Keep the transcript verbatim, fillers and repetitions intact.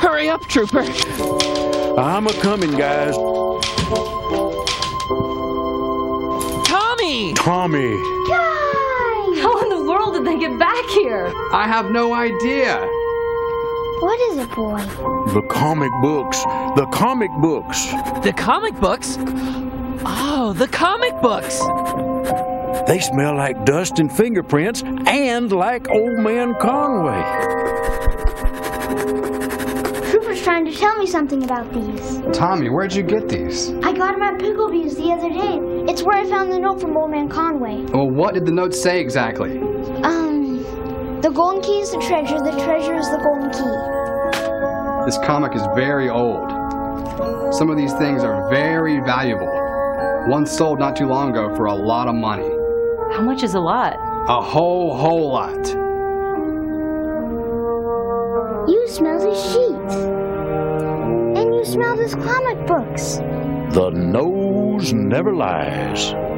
Hurry up, Trooper. I'm a-coming, guys. Tommy! Tommy. How in the world did they get back here? I have no idea. What is it, boy? The comic books. The comic books. The comic books? Oh, the comic books. They smell like dust and fingerprints and like Old Man Conway. Trooper's trying to tell me something about these. Tommy, where'd you get these? I got them at Pickleviews the other day. It's where I found the note from Old Man Conway. Well, what did the note say exactly? Um, the golden key is the treasure, the treasure is the golden key. This comic is very old. Some of these things are very valuable. One sold not too long ago for a lot of money. How much is a lot? A whole, whole lot. You smell these sheets. And you smell these comic books. The nose never lies.